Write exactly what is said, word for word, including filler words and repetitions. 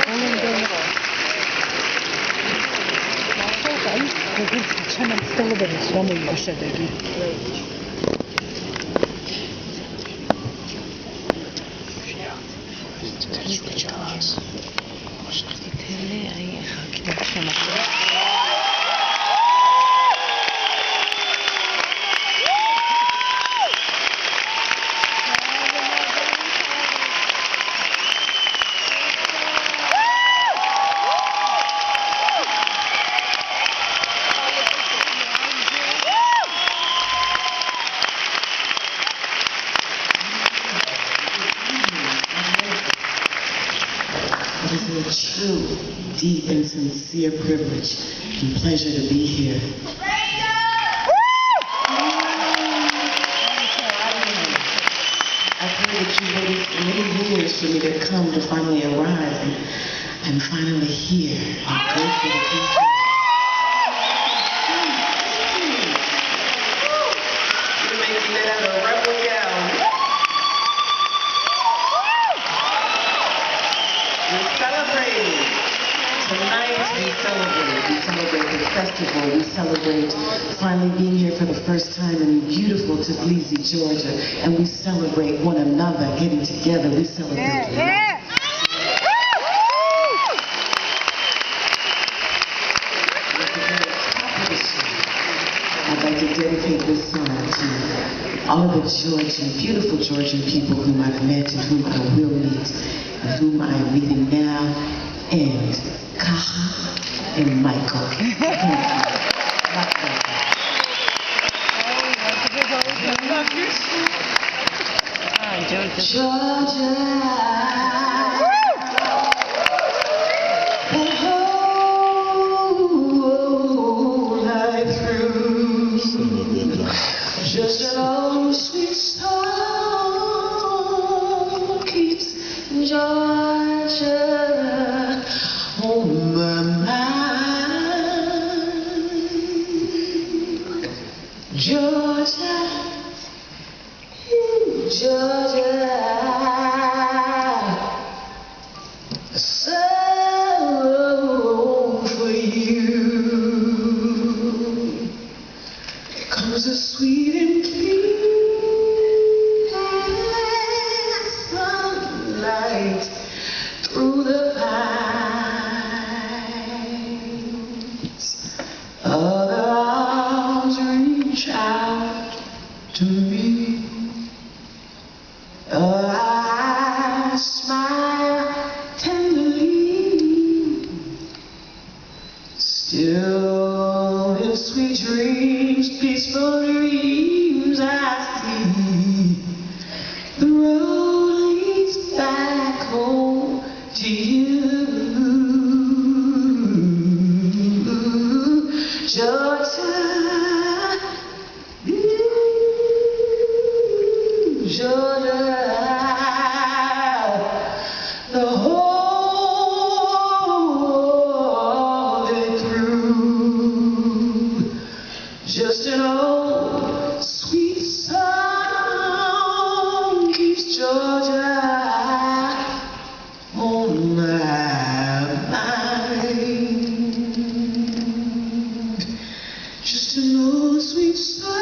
여기 사천원 스텔라베리 수험을 마셔야 되기. It is a true, deep, and sincere privilege and pleasure to be here. I pray that you waited many years for me to come to finally arrive, and I'm finally here. I'm grateful to be here. You're making that out of rebel yell. We're celebrating. Tonight we celebrate. We celebrate the festival. We celebrate finally being here for the first time in beautiful Tbilisi, Georgia. And we celebrate one another getting together. We celebrate Yeah, yeah. I'd like to dedicate this song to all of the Georgian, beautiful Georgian people whom I've met and whom I will meet, and whom I am meeting now, and Kaha and Michael. Thank you. Georgia. Just an old sweet song keeps Georgia on my mind. Georgia, Georgia, a song for you. Comes a sweet and clean sunlight through the pines. Other arms reach out to me. Other eyes smile tenderly. Still in sweet dreams, peaceful dreams, I see the road leads back home to you, Georgia, Georgia, the whole day through. Just an old sweet song keeps Georgia on my mind. Just an old sweet song.